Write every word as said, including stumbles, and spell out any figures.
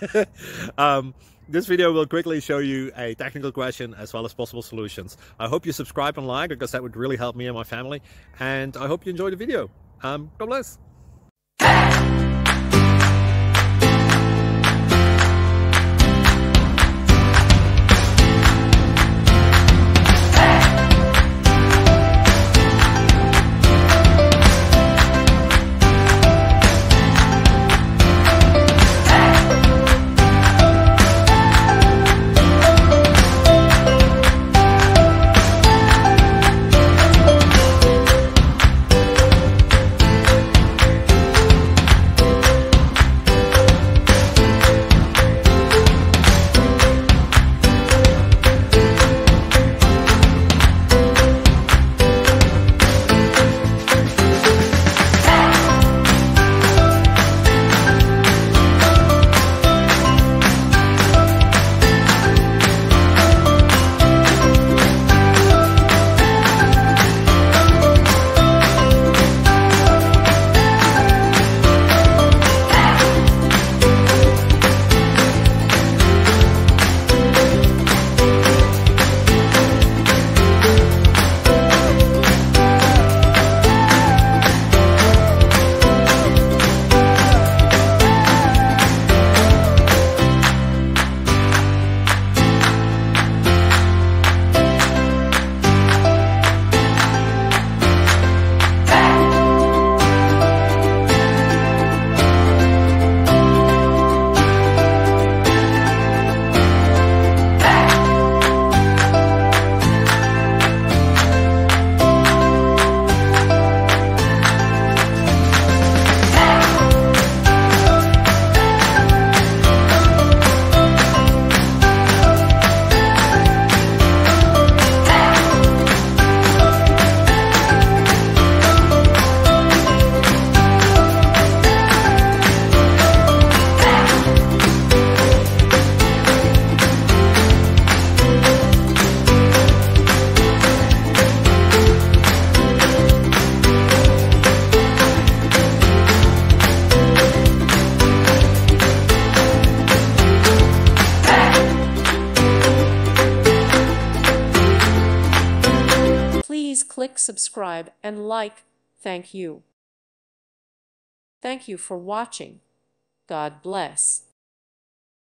um, this video will quickly show you a technical question as well as possible solutions. I hope you subscribe and like, because that would really help me and my family. And I hope you enjoy the video. Um, God bless. Please click subscribe and like. Thank you. Thank you for watching. God bless.